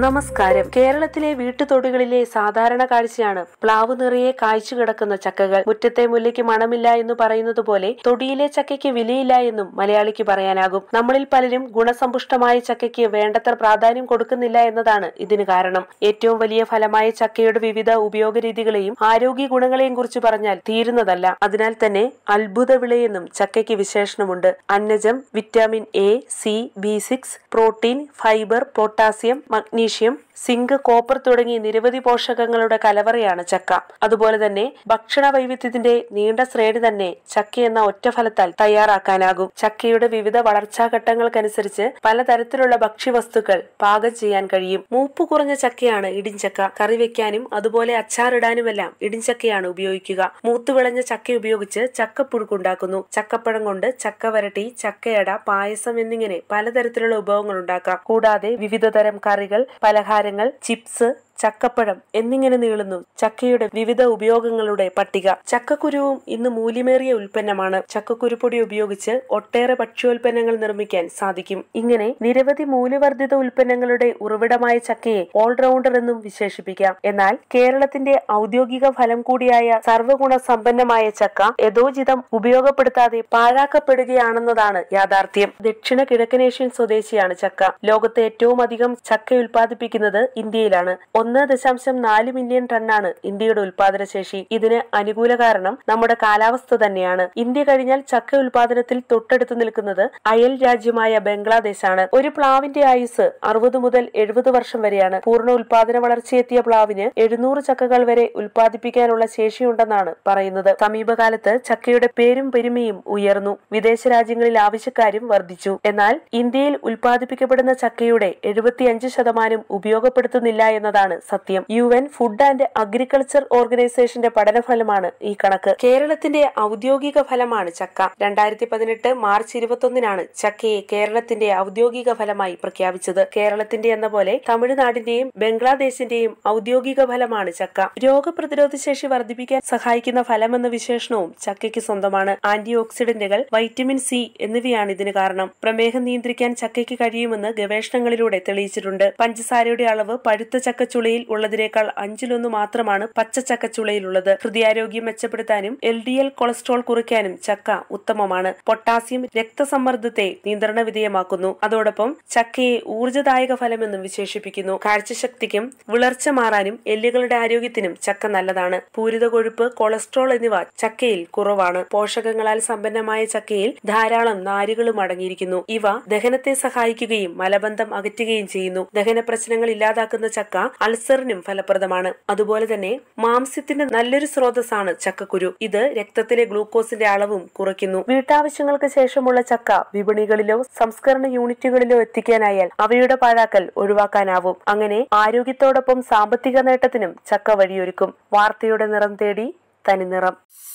നമസ്കാരം. കേരളത്തിലെ വീട്ടുതൊടികളിലെ സാധാരണ കാഴ്ചയാണ് പ്ലാവ് നിറയെ കായ്ച്ചു കിടക്കുന്ന ചക്കകൾ. മുറ്റത്തെ മുല്ലയ്ക്ക് മണമില്ല എന്ന് പറയുന്നത് പോലെ തൊടിയിലെ ചക്കയ്ക്ക് വിലയില്ല എന്നും മലയാളിക്ക് പറയാനാകും. നമ്മളിൽ പലരും ഗുണസമ്പുഷ്ടമായ ചക്കയ്ക്ക് വേണ്ടത്ര പ്രാധാന്യം കൊടുക്കുന്നില്ല എന്നതാണ് ഇതിന് കാരണം. ഏറ്റവും വലിയ ഫലമായ ചക്കയുടെ വിവിധ ഉപയോഗ രീതികളെയും ആരോഗ്യ ഗുണങ്ങളെയും കുറിച്ച് പറഞ്ഞാൽ തീരുന്നതല്ല. അതിനാൽ തന്നെ അത്ഭുത വിളയെന്നും ചക്കയ്ക്ക് വിശേഷണമുണ്ട്. അന്നജം, vitamin A, C, B6, protein, fibre, potassium, magnesium, zinc, copper തുടങ്ങി നിരവധി പോഷകങ്ങളുടെ കലവറയാണ് ചക്ക. അതുപോലെ തന്നെ ഭക്ഷണ വൈവിധ്യത്തിന്റെ നീണ്ട ശ്രേണി തന്നെ ചക്ക എന്ന ഒറ്റ ഫലത്താൽ തയ്യാറാക്കാനാകും. ചക്കയുടെ വിവിധ വളർച്ചാഘട്ടങ്ങൾക്കനുസരിച്ച് പലതരത്തിലുള്ള ഭക്ഷ്യവസ്തുക്കൾ പാകം ചെയ്യാൻ കഴിയും. മൂപ്പ് കുറഞ്ഞ ചക്കയാണ് ഇടിഞ്ചക്ക. കറി വെക്കാനും അതുപോലെ അച്ചാറിടാനുമെല്ലാം ഇടിഞ്ചക്കയാണ് ഉപയോഗിക്കുക. മൂത്തുവിളഞ്ഞ ചക്ക ഉപയോഗിച്ച് ചക്കപ്പുഴുക്കുണ്ടാക്കുന്നു. ചക്കപ്പഴം കൊണ്ട് ചക്ക വരട്ടി, ചക്കയട, പായസം എന്നിങ്ങനെ പലതരത്തിലുള്ള വിഭവങ്ങൾ ഉണ്ടാക്കാം. കൂടാതെ വിവിധ തരം കറികൾ, പലഹാരങ്ങൾ, ചിപ്സ്, ചക്കപ്പഴം എന്നിങ്ങനെ നീളുന്നു ചക്കയുടെ വിവിധ ഉപയോഗങ്ങളുടെ പട്ടിക. ചക്കക്കുരുവും ഇന്ന് മൂല്യമേറിയ ഉൽപ്പന്നമാണ്. ചക്കക്കുരുപ്പൊടി ഉപയോഗിച്ച് ഒട്ടേറെ ഭക്ഷ്യോൽപ്പന്നങ്ങൾ നിർമ്മിക്കാൻ സാധിക്കും. ഇങ്ങനെ നിരവധി മൂല്യവർദ്ധിത ഉൽപ്പന്നങ്ങളുടെ ഉറവിടമായ ചക്കയെ ഓൾറൗണ്ടർ എന്നും വിശേഷിപ്പിക്കാം. എന്നാൽ കേരളത്തിന്റെ ഔദ്യോഗിക ഫലം കൂടിയായ സർവ്വഗുണ സമ്പന്നമായ ചക്ക യഥോചിതം ഉപയോഗപ്പെടുത്താതെ പാഴാക്കപ്പെടുകയാണെന്നതാണ് യാഥാർത്ഥ്യം. ദക്ഷിണ കിഴക്കനേഷ്യൻ സ്വദേശിയാണ് ചക്ക. ലോകത്തെ ഏറ്റവും അധികം ചക്ക ഉൽപ്പാദിപ്പിക്കുന്നത് ഇന്ത്യയിലാണ്. 1.4 മില്യൺ ടണ്ണാണ് ഇന്ത്യയുടെ ഉൽപാദനശേഷി. ഇതിന് അനുകൂല കാരണം നമ്മുടെ കാലാവസ്ഥ തന്നെയാണ്. ഇന്ത്യ കഴിഞ്ഞാൽ ചക്ക ഉൽപാദനത്തിൽ തൊട്ടടുത്ത് നിൽക്കുന്നത് അയൽ രാജ്യമായ ബംഗ്ലാദേശാണ്. ഒരു പ്ലാവിന്റെ ആയുസ് 60 മുതൽ 70 വർഷം വരെയാണ്. പൂർണ്ണ ഉൽപാദന വളർച്ചയെത്തിയ പ്ലാവിന് 700 ചക്കകൾ വരെ ഉൽപ്പാദിപ്പിക്കാനുള്ള ശേഷിയുണ്ടെന്നാണ് പറയുന്നത്. സമീപകാലത്ത് ചക്കയുടെ പേരും പെരുമയും ഉയർന്നു. വിദേശ രാജ്യങ്ങളിൽ ആവശ്യക്കാരും വർദ്ധിച്ചു. എന്നാൽ ഇന്ത്യയിൽ ഉൽപ്പാദിപ്പിക്കപ്പെടുന്ന ചക്കയുടെ 75% ഉപയോഗപ്പെടുത്തുന്നില്ല എന്നതാണ് സത്യം. UN ഫുഡ് ആൻഡ് അഗ്രികൾച്ചർ ഓർഗനൈസേഷന്റെ പഠനഫലമാണ് ഈ കണക്ക്. കേരളത്തിന്റെ ഔദ്യോഗിക ഫലമാണ് ചക്ക. 2018 മാർച്ച് 21 ചക്കയെ കേരളത്തിന്റെ ഔദ്യോഗിക ഫലമായി പ്രഖ്യാപിച്ചത്. കേരളത്തിന്റെ എന്ന പോലെ തമിഴ്നാടിന്റെയും ബംഗ്ലാദേശിന്റെയും ഔദ്യോഗിക ഫലമാണ് ചക്ക. രോഗപ്രതിരോധ ശേഷി വർദ്ധിപ്പിക്കാൻ സഹായിക്കുന്ന ഫലമെന്ന വിശേഷണവും ചക്കയ്ക്ക് സ്വന്തമാണ്. ആന്റി ഓക്സിഡന്റുകൾ, വൈറ്റമിൻ സി എന്നിവയാണ് ഇതിന് കാരണം. പ്രമേഹം നിയന്ത്രിക്കാൻ ചക്കയ്ക്ക് കഴിയുമെന്ന് ഗവേഷണങ്ങളിലൂടെ തെളിയിച്ചിട്ടുണ്ട്. പഞ്ചസാരയുടെ അളവ് പഴുത്ത ചക്കച്ചുളയിൽ ഉള്ളതിനേക്കാൾ 5-1 മാത്രമാണ് പച്ച ചക്കച്ചുളയിലുള്ളത്. ഹൃദയാരോഗ്യം മെച്ചപ്പെടുത്താനും LDL കൊളസ്ട്രോൾ കുറയ്ക്കാനും ചക്ക ഉത്തമമാണ്. പൊട്ടാസ്യം രക്തസമ്മർദ്ദത്തെ നിയന്ത്രണ വിധേയമാക്കുന്നു. അതോടൊപ്പം ചക്കയെ ഊർജ്ജദായക ഫലമെന്നും വിശേഷിപ്പിക്കുന്നു. കാഴ്ചശക്തിക്കും വിളർച്ച മാറാനും എല്ലുകളുടെ ആരോഗ്യത്തിനും ചക്ക നല്ലതാണ്. പൂരിത കൊഴുപ്പ്, കൊളസ്ട്രോൾ എന്നിവ ചക്കയിൽ കുറവാണ്. പോഷകങ്ങളാൽ സമ്പന്നമായ ചക്കയിൽ ധാരാളം നാരുകളും അടങ്ങിയിരിക്കുന്നു. ഇവ ദഹനത്തെ സഹായിക്കുകയും മലബന്ധം അകറ്റുകയും ചെയ്യുന്നു. ദഹന പ്രശ്നങ്ങൾ ഇല്ലാതാക്കുന്ന ചക്ക അൾസറിനും ഫലപ്രദമാണ്. അതുപോലെ തന്നെ മാംസ്യത്തിന്റെ നല്ലൊരു സ്രോതസ്സാണ് ചക്കക്കുരു. ഇത് രക്തത്തിലെ ഗ്ലൂക്കോസിന്റെ അളവും കുറയ്ക്കുന്നു. വീട്ടാവശ്യങ്ങൾക്ക് ശേഷമുള്ള ചക്ക വിപണികളിലോ സംസ്കരണ യൂണിറ്റുകളിലോ എത്തിക്കാനായാൽ അവയുടെ പാഴാക്കൽ ഒഴിവാക്കാനാവും. അങ്ങനെ ആരോഗ്യത്തോടൊപ്പം സാമ്പത്തിക നേട്ടത്തിനും ചക്ക വഴിയൊരുക്കും. വാർത്തയുടെ നിറം തേടി തനിനിറം.